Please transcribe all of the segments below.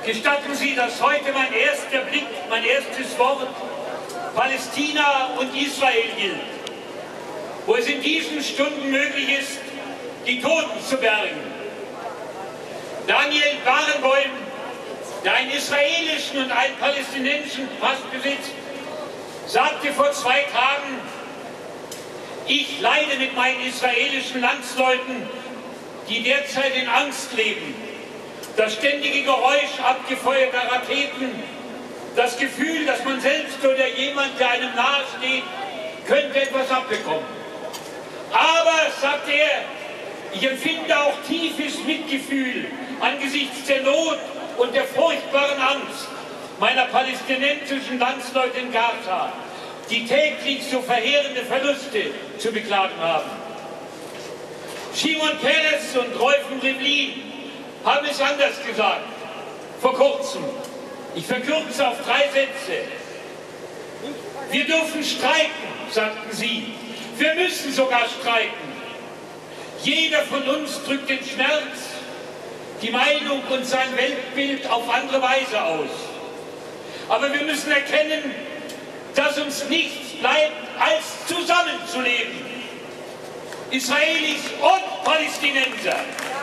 Gestatten Sie, dass heute mein erster Blick, mein erstes Wort Palästina und Israel gilt, wo es in diesen Stunden möglich ist, die Toten zu bergen. Daniel Barenboim, der einen israelischen und einen palästinensischen Pass besitzt, sagte vor 2 Tagen: Ich leide mit meinen israelischen Landsleuten, die derzeit in Angst leben. Das ständige Geräusch abgefeuerter Raketen, das Gefühl, dass man selbst oder jemand, der einem nahesteht, könnte etwas abbekommen. Aber, sagt er, ich empfinde auch tiefes Mitgefühl angesichts der Not und der furchtbaren Angst meiner palästinensischen Landsleute in Gaza, die täglich so verheerende Verluste zu beklagen haben. Shimon Peres und Reuven Rivlin haben es anders gesagt, vor kurzem. Ich verkürze auf 3 Sätze. Wir dürfen streiken, sagten sie. Wir müssen sogar streiken. Jeder von uns drückt den Schmerz, die Meinung und sein Weltbild auf andere Weise aus. Aber wir müssen erkennen, dass uns nichts bleibt, als zusammenzuleben. Israelis und Palästinenser.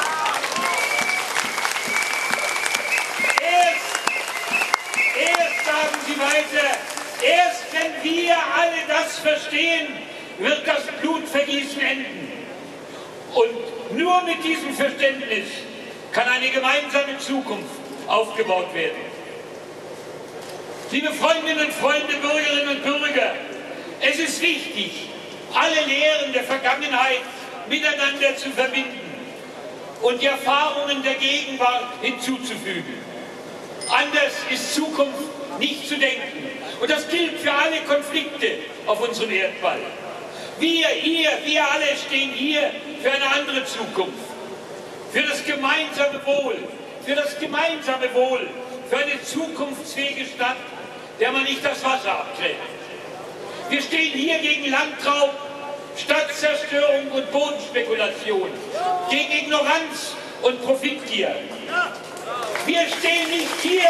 Erst, sagen sie weiter, erst wenn wir alle das verstehen, wird das Blutvergießen enden. Und nur mit diesem Verständnis kann eine gemeinsame Zukunft aufgebaut werden. Liebe Freundinnen und Freunde, Bürgerinnen und Bürger, es ist wichtig, alle Lehren der Vergangenheit miteinander zu verbinden und die Erfahrungen der Gegenwart hinzuzufügen. Anders ist Zukunft nicht zu denken. Und das gilt für alle Konflikte auf unserem Erdball. Wir alle stehen hier für eine andere Zukunft. Für das gemeinsame Wohl. Für das gemeinsame Wohl. Für eine zukunftsfähige Stadt, der man nicht das Wasser abträgt. Wir stehen hier gegen Landraub, Stadtzerstörung und Bodenspekulation. Gegen Ignoranz und Profitgier. Wir stehen nicht hier,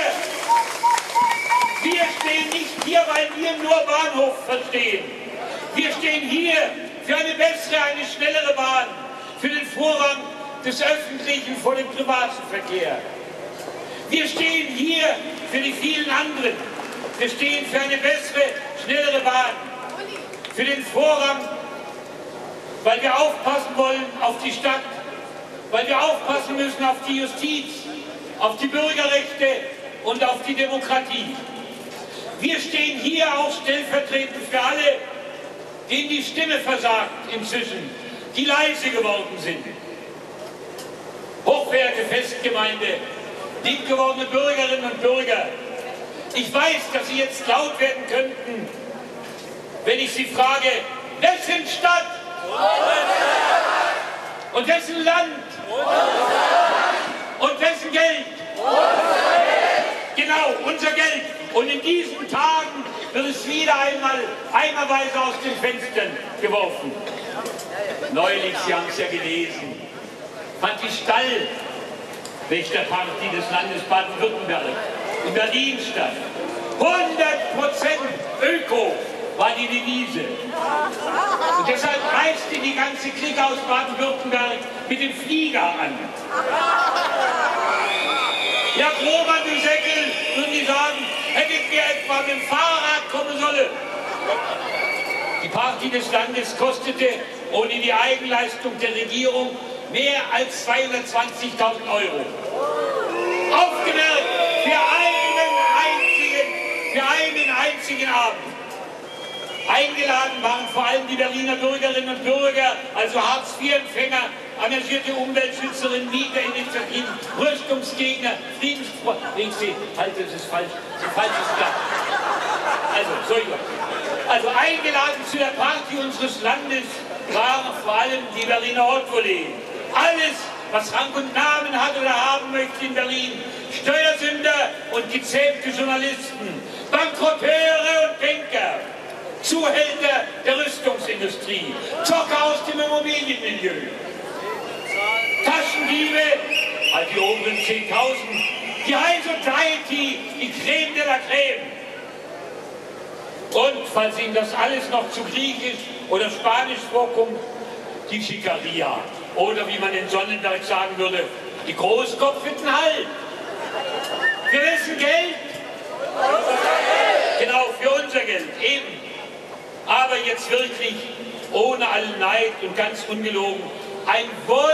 weil wir nur Bahnhof verstehen. Wir stehen hier für eine bessere, eine schnellere Bahn, für den Vorrang des Öffentlichen vor dem privaten Verkehr. Wir stehen hier für die vielen anderen. Wir stehen für eine bessere, schnellere Bahn, für den Vorrang, weil wir aufpassen wollen auf die Stadt, weil wir aufpassen müssen auf die Justiz, auf die Bürgerrechte und auf die Demokratie. Wir stehen hier auch stellvertretend für alle, denen die Stimme versagt inzwischen, die leise geworden sind. Hochverehrte Festgemeinde, liebgewordene Bürgerinnen und Bürger, ich weiß, dass Sie jetzt laut werden könnten, wenn ich Sie frage, wessen Stadt? Und wessen Land? Und wessen Geld? Genau, unser Geld. Und in diesen Tagen wird es wieder einmal eimerweise aus den Fenstern geworfen. Neulich, Sie haben es ja gelesen, fand die Stallwächterparty des Landes Baden-Württemberg in Berlin statt. 100% Öko war die Devise. Und deshalb reiste die ganze Clique aus Baden-Württemberg mit dem Flieger an. Ja, Grober, du Säckel, würden die sagen, hättet ihr etwa mit dem Fahrrad kommen sollen. Die Party des Landes kostete ohne die Eigenleistung der Regierung mehr als 220.000 Euro. Aufgemerkt, für einen einzigen Abend. Eingeladen waren vor allem die Berliner Bürgerinnen und Bürger, also Hartz-IV-Empfänger, engagierte Umweltschützerinnen, Mieterinitiativen, Rüstungsgegner, Friedensfreunde. Halt, das ist falsch, das ist falsches Blatt. Also eingeladen zu der Party unseres Landes waren vor allem die Berliner Haute-Volée. Alles, was Rang und Namen hat oder haben möchte in Berlin. Steuersünder und gezähmte Journalisten, Bankrotteure und Banker, Zuhälter der Rüstungsindustrie, Zocker aus dem Immobilienmilieu, Taschendiebe, halt die oberen 10.000, Die High Society, die Creme de la Creme. Und falls Ihnen das alles noch zu griechisch oder spanisch vorkommt, die Schikaria. Oder wie man in Sonnenberg sagen würde, die großkopfigen Halt. Für wessen Geld? Genau, für unser Geld, eben. Aber jetzt wirklich, ohne allen Neid und ganz ungelogen, ein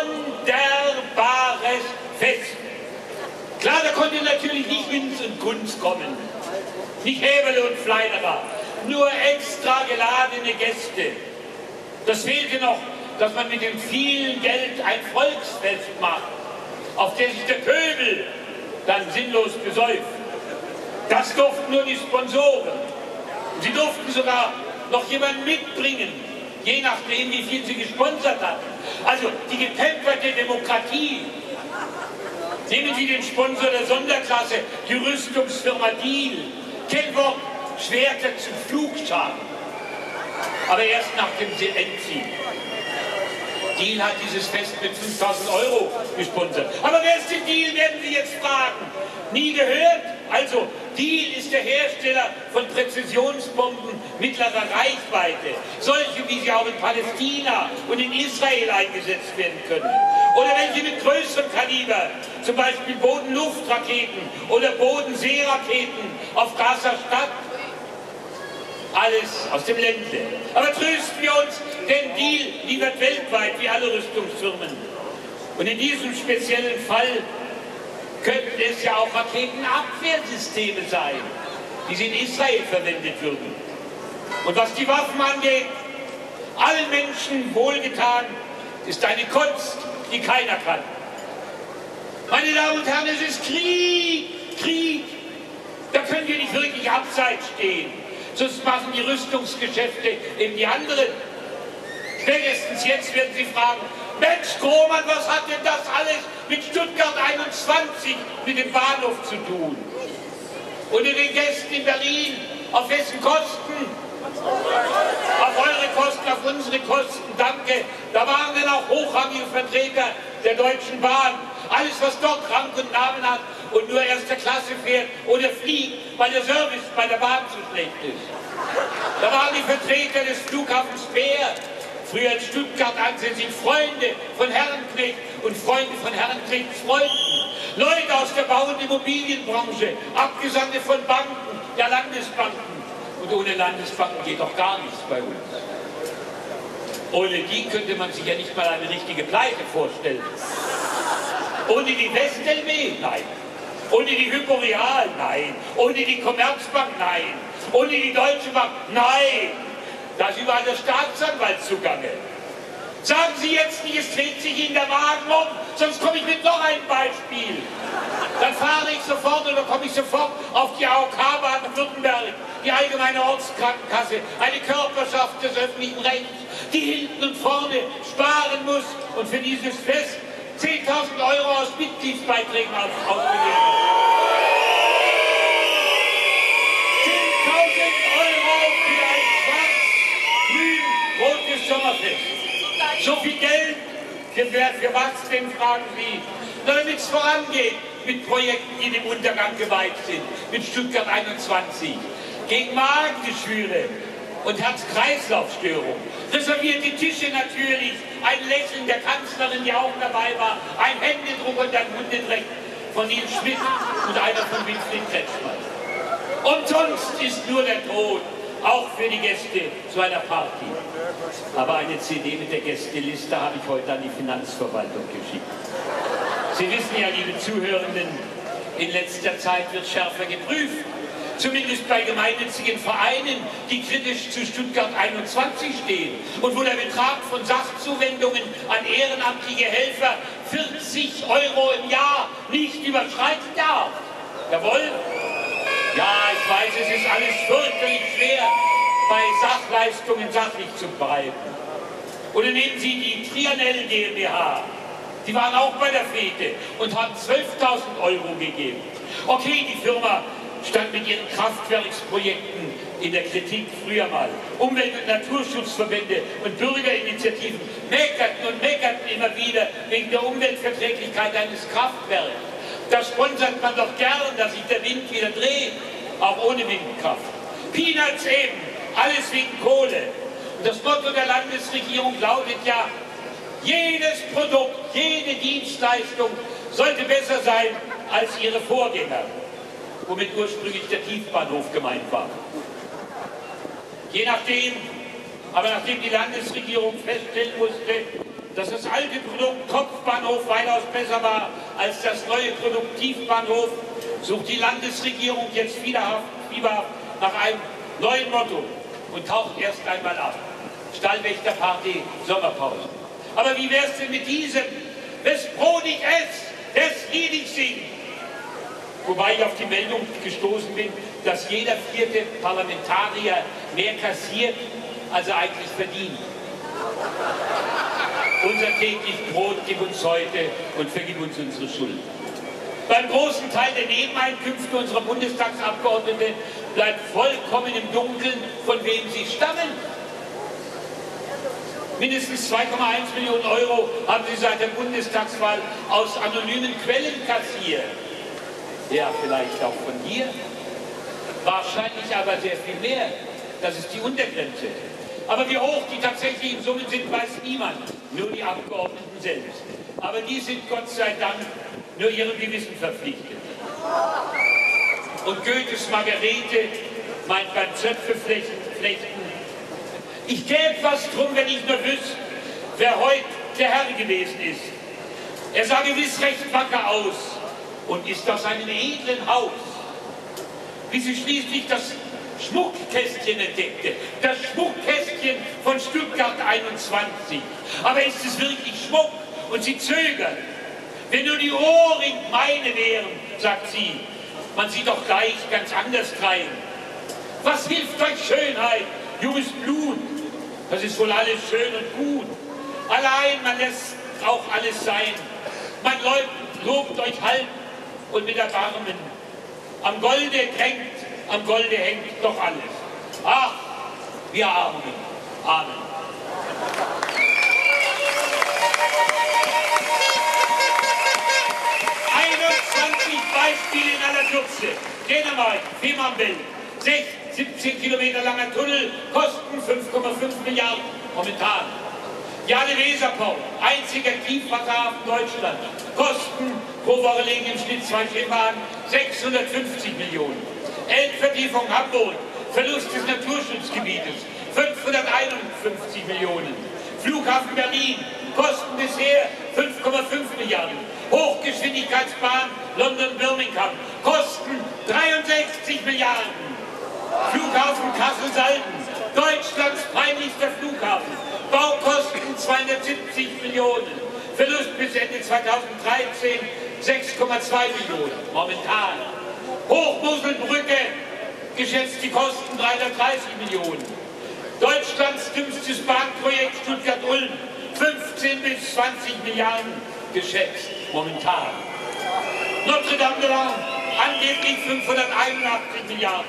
wunderbares Fest. Klar, da konnte natürlich nicht Winz und Kunst kommen, nicht Häberle und Fleiderer, nur extra geladene Gäste. Das fehlte noch, dass man mit dem vielen Geld ein Volksfest macht, auf der sich der Pöbel dann sinnlos besäuft. Das durften nur die Sponsoren. Sie durften sogar noch jemanden mitbringen, je nachdem, wie viel sie gesponsert hatten. Also die gepemperte Demokratie. Nehmen Sie den Sponsor der Sonderklasse, die Rüstungsfirma Diehl. Kein Wort, Schwerter zum Pflugscharen. Aber erst nach dem Endziel. Diehl hat dieses Fest mit 5.000 € gesponsert. Aber wer ist denn Diehl, werden Sie jetzt fragen? Nie gehört? Also, Diehl ist der Hersteller von Präzisionsbomben mittlerer Reichweite. Solche, wie sie auch in Palästina und in Israel eingesetzt werden können. Oder welche mit größerem Kaliber, zum Beispiel Boden-Luft-Raketen oder Boden-See-Raketen auf Gaza-Stadt. Alles aus dem Ländle. Aber trösten wir uns, denn Diehl liefert weltweit wie alle Rüstungsfirmen. Und in diesem speziellen Fall könnten es ja auch Raketenabwehrsysteme sein, die sie in Israel verwendet würden. Und was die Waffen angeht, allen Menschen wohlgetan, ist eine Kunst, die keiner kann. Meine Damen und Herren, es ist Krieg, Krieg. Da können wir nicht wirklich abseits stehen. Sonst machen die Rüstungsgeschäfte eben die anderen. Spätestens jetzt werden Sie fragen, Mensch, Grohmann, was hat denn das alles mit Stuttgart 21, mit dem Bahnhof zu tun? Unter den Gästen in Berlin, auf wessen Kosten? Auf eure Kosten, auf unsere Kosten, danke. Da waren dann auch hochrangige Vertreter der Deutschen Bahn. Alles, was dort Rang und Namen hat und nur erster Klasse fährt oder fliegt, weil der Service bei der Bahn zu schlecht ist. Da waren die Vertreter des Flughafens Speer, früher in Stuttgart ansässig, Freunde von Herrenknecht und Freunde von Herrenknechts Freunden. Leute aus der Bau- und Immobilienbranche, Abgesandte von Banken, der Landesbanken. Und ohne Landesbanken geht doch gar nichts bei uns. Ohne die könnte man sich ja nicht mal eine richtige Pleite vorstellen. Ohne die WestLB? Nein. Ohne die Hyporeal? Nein. Ohne die Commerzbank? Nein. Ohne die Deutsche Bank? Nein. Da ist überall der Staatsanwalt zugange. Sagen Sie jetzt nicht, es dreht sich Ihnen der Wagen um, sonst komme ich mit noch einem Beispiel. Dann fahre ich sofort oder komme ich sofort auf die AOK Baden-Württemberg, die Allgemeine Ortskrankenkasse, eine Körperschaft des öffentlichen Rechts, die hinten und vorne sparen muss und für dieses Fest 10.000 € aus Mitgliedsbeiträgen ausgegeben hat. 10.000 € für ein schwarz-grün-rotes Sommerfest. So viel Geld, für was denn, fragen Sie? Na, damit es vorangeht mit Projekten, die dem Untergang geweiht sind, mit Stuttgart 21, gegen Magengeschwüre und Herz-Kreislauf-Störungen. Reservierte Tische natürlich, ein Lächeln der Kanzlerin, die auch dabei war, ein Händedruck und ein Hundedreck von Nils Schmidt und einer von Winfried Kretschmann. Und sonst ist nur der Tod, auch für die Gäste zu einer Party. Aber eine CD mit der Gästeliste habe ich heute an die Finanzverwaltung geschickt. Sie wissen ja, liebe Zuhörenden, in letzter Zeit wird schärfer geprüft. Zumindest bei gemeinnützigen Vereinen, die kritisch zu Stuttgart 21 stehen und wo der Betrag von Sachzuwendungen an ehrenamtliche Helfer 40 € im Jahr nicht überschreiten darf. Jawohl? Ja, ich weiß, es ist alles fürchterlich schwer, bei Sachleistungen sachlich zu bleiben. Oder nehmen Sie die Trianel GmbH. Die waren auch bei der Fete und haben 12.000 € gegeben. Okay, die Firma stand mit ihren Kraftwerksprojekten in der Kritik früher mal. Umwelt- und Naturschutzverbände und Bürgerinitiativen meckerten und meckerten immer wieder wegen der Umweltverträglichkeit eines Kraftwerks. Da sponsert man doch gern, dass sich der Wind wieder dreht, auch ohne Windkraft. Peanuts eben, alles wegen Kohle. Und das Motto der Landesregierung lautet ja, jedes Produkt, jede Dienstleistung sollte besser sein als ihre Vorgänger, womit ursprünglich der Tiefbahnhof gemeint war. Je nachdem, aber nachdem die Landesregierung feststellen musste, dass das alte Produkt Kopfbahnhof weitaus besser war als das neue Produkt Tiefbahnhof, sucht die Landesregierung jetzt fieberhaft nach einem neuen Motto und taucht erst einmal ab. Stallwächterparty, Sommerpause. Aber wie wär's denn mit diesem? Wes Brot ich ess, des Lied ich sing. Wobei ich auf die Meldung gestoßen bin, dass jeder 4. Parlamentarier mehr kassiert, als er eigentlich verdient. Unser täglich Brot gib uns heute und vergib uns unsere Schuld. Beim großen Teil der Nebeneinkünfte unserer Bundestagsabgeordneten bleibt vollkommen im Dunkeln, von wem sie stammen. Mindestens 2,1 Millionen Euro haben sie seit der Bundestagswahl aus anonymen Quellen kassiert. Ja, vielleicht auch von dir. Wahrscheinlich aber sehr viel mehr. Das ist die Untergrenze. Aber wie hoch die tatsächlichen Summen sind, weiß niemand. Nur die Abgeordneten selbst. Aber die sind Gott sei Dank nur ihrem Gewissen verpflichtet. Und Goethes Margarete meint beim Zöpfeflechten, ich gäbe was drum, wenn ich nur wüsste, wer heute der Herr gewesen ist. Er sah gewiss recht wacker aus und ist aus einem edlen Haus. Wie sie schließlich das Schmuckkästchen entdeckte, das Schmuckkästchen von Stuttgart 21. Aber ist es wirklich Schmuck? Und sie zögert. Wenn nur die Ohrring meine wären, sagt sie, man sieht doch gleich ganz anders rein. Was hilft euch Schönheit, junges Blut? Das ist wohl alles schön und gut. Allein man lässt auch alles sein. Man lobt euch halb und mit Erbarmen. Am Golde kränkt, am Golde hängt doch alles. Ach, wir Armen. Amen. Beispiele in aller Kürze. Dänemark, Fehmarnbelt, 17 Kilometer langer Tunnel, Kosten 5,5 Milliarden momentan. Jade-Weser-Port, einziger Tiefwasserhafen Deutschlands, Kosten pro Woche liegen im Schnitt 2 Schifffahrten 650 Millionen. Elbvertiefung Hamburg, Verlust des Naturschutzgebietes 551 Millionen. Flughafen Berlin, Kosten bisher 5,5 Milliarden. Hochgeschwindigkeitsbahn London-Birmingham, Kosten 63 Milliarden. Flughafen Kassel-Salden, Deutschlands peinlichster Flughafen, Baukosten 270 Millionen. Verlust bis Ende 2013 6,2 Millionen, momentan. Hochmoselbrücke, geschätzt die Kosten 330 Millionen. Deutschlands dümmstes Bahnprojekt Stuttgart-Ulm, 15 bis 20 Milliarden geschätzt, momentan. Notre-Dame-de-Lande, angeblich 581 Milliarden.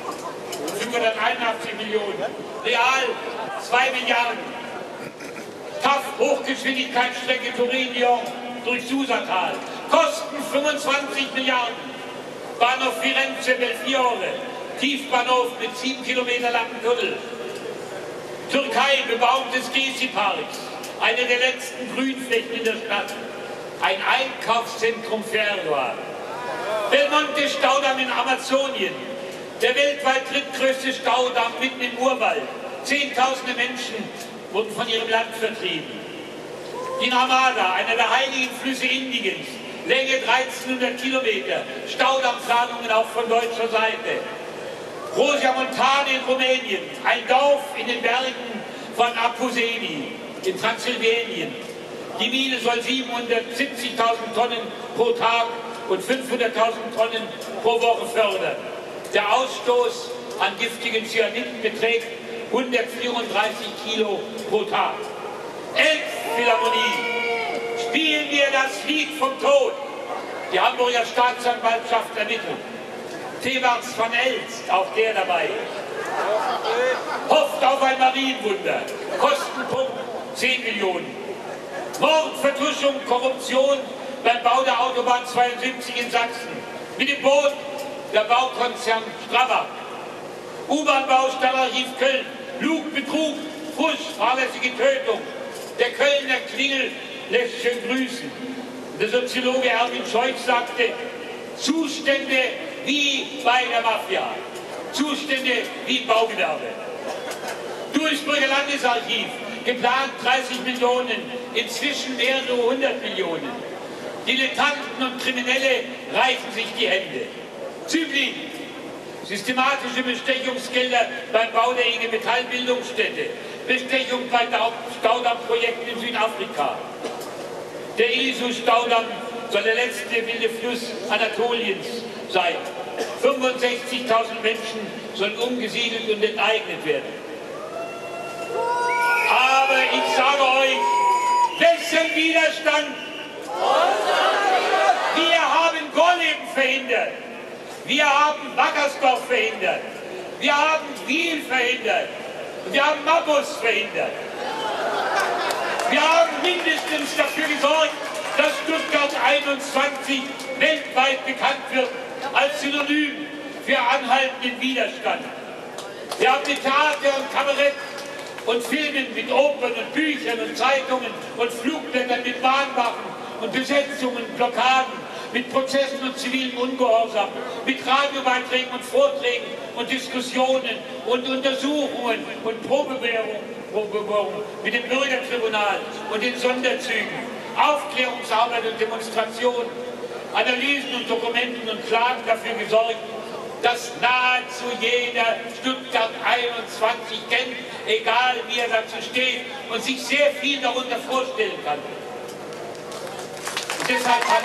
581 Millionen. Real 2 Milliarden. TAF, Hochgeschwindigkeitsstrecke Turin-Lyon durch Susatal. Kosten 25 Milliarden. Bahnhof Firenze, Belfiore. Tiefbahnhof mit 7 Kilometer langen Tunnel. Türkei, Bebauung des Gezi-Parks. Eine der letzten Grünflächen in der Stadt. Ein Einkaufszentrum für Erdogan. Belmonte Staudamm in Amazonien. Der weltweit drittgrößte Staudamm mitten im Urwald. Zehntausende Menschen wurden von ihrem Land vertrieben. Die Narmada, einer der heiligen Flüsse Indiens. Länge 1300 Kilometer. Staudammplanungen auch von deutscher Seite. Rosia Montane in Rumänien. Ein Dorf in den Bergen von Apuseni in Transsilvanien. Die Mine soll 770.000 Tonnen pro Tag und 500.000 Tonnen pro Woche fördern. Der Ausstoß an giftigen Cyaniden beträgt 134 Kilo pro Tag. Elbphilharmonie, spielen wir das Lied vom Tod. Die Hamburger Staatsanwaltschaft ermittelt. Thebats van Elst, auch der dabei. Hofft auf ein Marienwunder. Kostenpunkt 10 Millionen. Mord, Vertuschung, Korruption beim Bau der Autobahn 72 in Sachsen. Mit dem Boot der Baukonzern Strabag. U-Bahn-Bau Stadtarchiv Köln. Lug, Betrug, Fusch, fahrlässige Tötung. Der Kölner Klingel lässt schön grüßen. Der Soziologe Erwin Scheuch sagte, Zustände wie bei der Mafia. Zustände wie im Baugewerbe. Duisburger Landesarchiv, geplant 30 Millionen, inzwischen mehrere 100 Millionen. Dilettanten und Kriminelle reichen sich die Hände. Zügling, systematische Bestechungsgelder beim Bau der IG Metall Bildungsstätte, Bestechung bei Staudammprojekten in Südafrika. Der Ilisu-Staudamm soll der letzte wilde Fluss Anatoliens sein. 65.000 Menschen sollen umgesiedelt und enteignet werden. Aber ich sage euch, wessen Widerstand? Wir haben Gorleben verhindert. Wir haben Wackersdorf verhindert. Wir haben Wiel verhindert. Und wir haben Mabbus verhindert. Wir haben mindestens dafür gesorgt, dass Stuttgart 21 weltweit bekannt wird als Synonym für anhaltenden Widerstand. Wir haben mit Theater und Kabarett und Filmen, mit Opern und Büchern und Zeitungen und Flugblättern, mit Bahnwachen und Besetzungen, Blockaden, mit Prozessen und zivilem Ungehorsam, mit Radiobeiträgen und Vorträgen und Diskussionen und Untersuchungen und Probewährungen, mit dem Bürgertribunal und den Sonderzügen, Aufklärungsarbeit und Demonstrationen, Analysen und Dokumenten und Klagen dafür gesorgt, dass nahezu jeder Stuttgart 21 kennt, egal wie er dazu steht und sich sehr viel darunter vorstellen kann. Und deshalb hat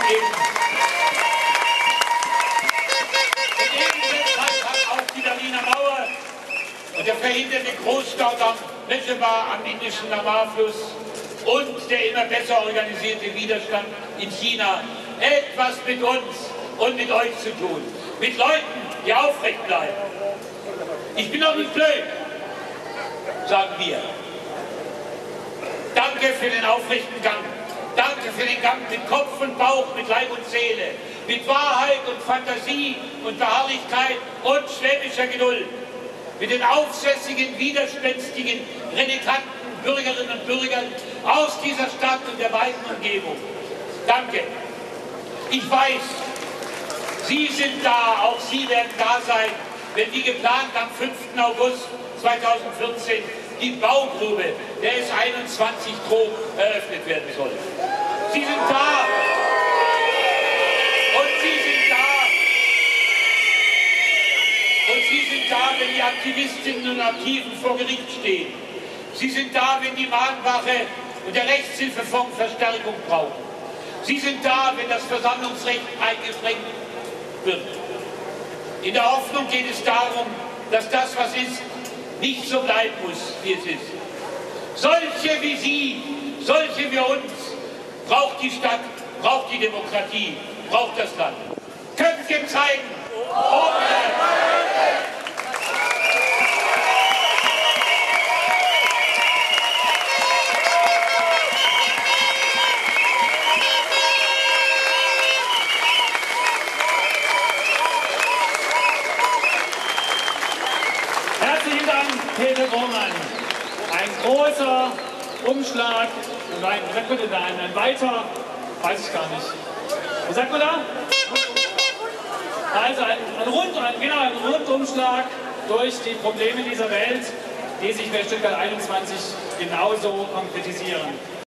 auch die Berliner Mauer und der verhinderte Großstaudamm Neschewa am Indischen Namar-Fluss und der immer besser organisierte Widerstand in China etwas mit uns und mit euch zu tun. Mit Leuten, die aufrecht bleiben. Ich bin doch nicht blöd, sagen wir. Danke für den aufrechten Gang. Danke für den Gang mit Kopf und Bauch, mit Leib und Seele, mit Wahrheit und Fantasie und Beharrlichkeit und schwäbischer Geduld. Mit den aufsässigen, widerspenstigen, renitanten Bürgerinnen und Bürgern aus dieser Stadt und der weiten Umgebung. Danke. Ich weiß, Sie sind da, auch Sie werden da sein, wenn wie geplant am 5. August 2014 die Baugrube der S21 Trog eröffnet werden soll. Sie sind da und Sie sind da und Sie sind da, wenn die Aktivistinnen und Aktiven vor Gericht stehen. Sie sind da, wenn die Mahnwache und der Rechtshilfefonds Verstärkung brauchen. Sie sind da, wenn das Versammlungsrecht eingeschränkt wird. In der Hoffnung geht es darum, dass das, was ist, nicht so bleiben muss, wie es ist. Solche wie Sie, solche wie uns, braucht die Stadt, braucht die Demokratie, braucht das Land. Köpfchen zeigen! Herzlichen Dank, Peter Grohmann. Ein großer Umschlag, nein, wie sagt man denn da, ein weiter, weiß ich gar nicht. Was sagt man da? Also ein Rundumschlag durch die Probleme dieser Welt, die sich bei Stuttgart 21 genauso konkretisieren.